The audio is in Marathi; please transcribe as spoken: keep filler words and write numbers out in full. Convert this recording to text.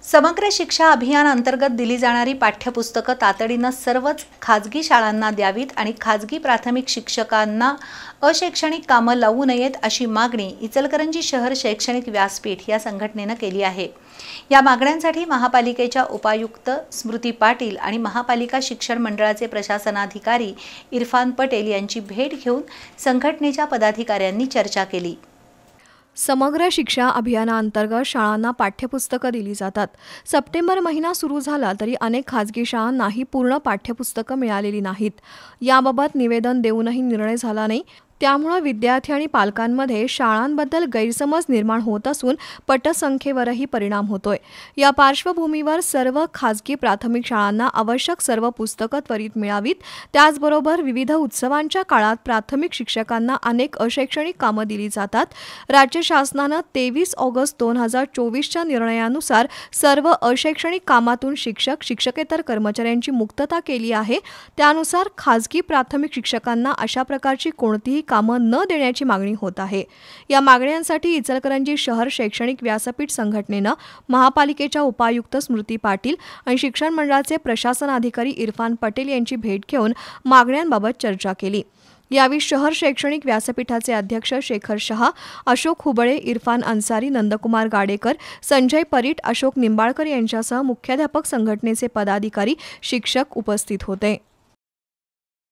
समग्र शिक्षा अभियान अंतर्गत दिली जाणारी पाठ्यपुस्तकं तातडीनं सर्वच खाजगी शाळांना द्यावीत आणि खाजगी प्राथमिक शिक्षकांना अशैक्षणिक कामं लावू नयेत अशी मागणी इचलकरंजी शहर शैक्षणिक व्यासपीठ या संघटनेनं केली आहे। या मागण्यांसाठी महापालिकेच्या उपायुक्त स्मृती पाटील आणि महापालिका शिक्षण मंडळाचे प्रशासनाधिकारी इरफान पटेल यांची भेट घेऊन संघटनेच्या पदाधिकाऱ्यांनी चर्चा केली। समग्र शिक्षा अभियानाअंतर्गत शाळांना पाठ्यपुस्तकं दिली जातात। सप्टेंबर महिना सुरू झाला तरी अनेक खाजगी शाळांनाही पूर्ण पाठ्यपुस्तकं मिळालेली नाहीत। याबाबत निवेदन देऊनही निर्णय झाला नाही। त्यामुळे विद्यार्थी आणि पालकांमध्ये शाळांबद्दल गैरसमज निर्माण होत असून पटसंख्येवरही परिणाम होतोय। या पार्श्वभूमीवर सर्व खाजगी प्राथमिक शाळांना आवश्यक सर्व पुस्तकं त्वरित मिळावीत। त्याचबरोबर विविध उत्सवांच्या काळात प्राथमिक शिक्षकांना अनेक अशैक्षणिक कामं दिली जातात। राज्य शासनानं तेवीस ऑगस्ट दोन हजार चोवीसच्या निर्णयानुसार सर्व अशैक्षणिक कामातून शिक्षक शिक्षकेतर कर्मचाऱ्यांची मुक्तता केली आहे। त्यानुसार खाजगी प्राथमिक शिक्षकांना अशा प्रकारची कोणतीही कामं न देण्याची मागणी होत आहे। या मागण्यांसाठी इचलकरंजी शहर शैक्षणिक व्यासपीठ संघटनेनं महापालिकेच्या उपायुक्त स्मृती पाटील आणि शिक्षण मंडळाचे प्रशासनाधिकारी इरफान पटेल यांची भेट घेऊन मागण्यांबाबत चर्चा केली। यावेळी शहर शैक्षणिक व्यासपीठाचे अध्यक्ष शेखर शहा, अशोक हुबळे, इरफान अन्सारी, नंदकुमार गाडेकर, संजय परीट, अशोक निंबाळकर यांच्यासह मुख्याध्यापक, संघटनेचे पदाधिकारी, शिक्षक उपस्थित होते।